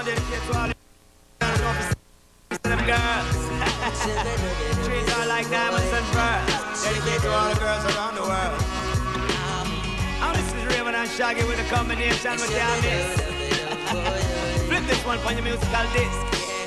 dedicate to all the them girls. Treat her like diamonds and pearls. Dedicate to all the girls around the world. Oh, this is Raven and Shaggy with a combination with your miss. Flip this one for your musical disc.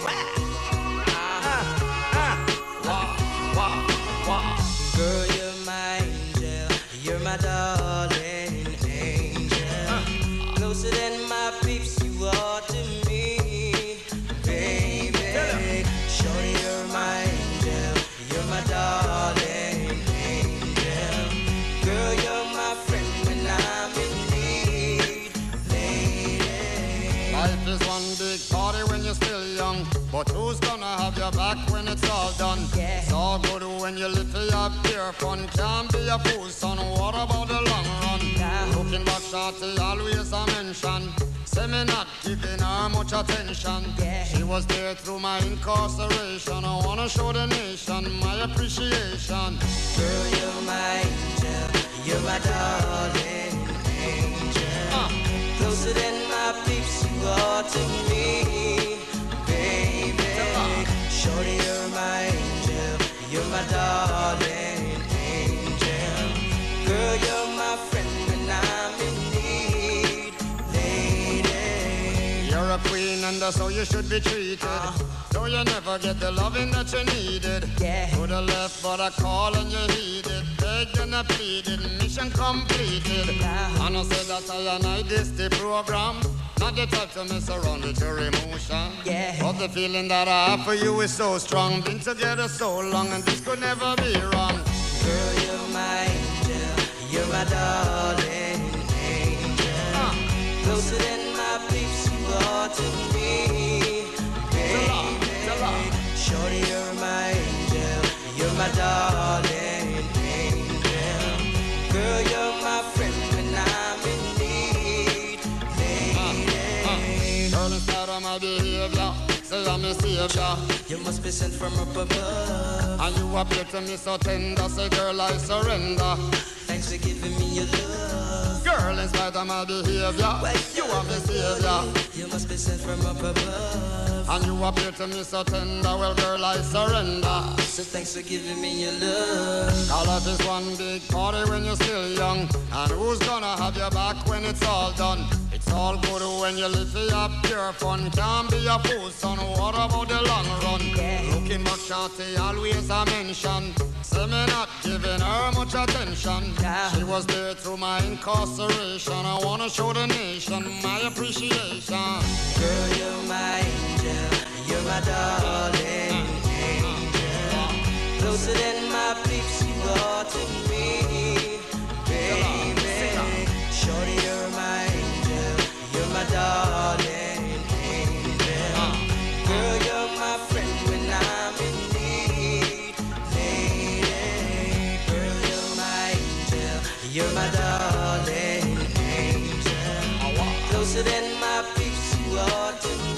Girl, you're my angel, you're my darling angel. Closer than my peeps, you are to me, baby. Shorty, you're my angel, you're my darling angel. Girl, you're my friend when I'm in need, lady. Life is one big party when you're still young, but who's gonna have your back when it's all done? Yeah. It's all good when you live for your pure fun. Can't be a fool, son. What about the long run? Nah. Looking back, shorty, always a mention. Say me not giving her much attention. Yeah. She was there through my incarceration. I wanna show the nation my appreciation. Girl, you're my angel, you're my darling angel. Closer than my peeps, you are to me, baby. Shorty, you're my angel, you're my darling angel. Girl, you're my friend when I'm in need, lady. You're a queen and that's how you should be treated. Though you never get the loving that you needed. Yeah. To the left but I call and you heeded. Begged and I pleaded, mission completed. And I said that I this the program. Not the type to mess around with your emotion. Yeah. But the feeling that I have for you is so strong. Been together so long and this could never be wrong. Girl, you're my angel, you're my darling angel. Closer than my peeps, you are to me, baby. Shorty, you're my angel, you're my darling angel. Girl, you're my friend when I'm in need, lady. Girl, instead of my behavior, say I'm a savior. You must be sent from up above. And you appear to me so tender. Say, girl, I surrender. Thanks for giving me your love. Girl, in spite of my behavior, you are the savior. You must be sent from up above. And you appear to me so tender. Well, girl, I surrender. So thanks for giving me your love. Our life is one big party when you're still young. And who's gonna have your back when it's all done? It's all good when you live for your pure fun. Can't be a fool, son. What about the long run? Yeah. Looking back, shorty, always a mention. Say me not giving her much attention. Yeah. She was there through my incarceration. I wanna show the nation my appreciation. Girl, you're my angel, you're my darling angel. Closer than my peeps, you are to me, baby. Shorty, you're my angel, you're my darling angel. Girl, you're my friend when I'm in need, lady. Girl, you're my angel, you're my darling angel. Closer than my peeps, you are to me.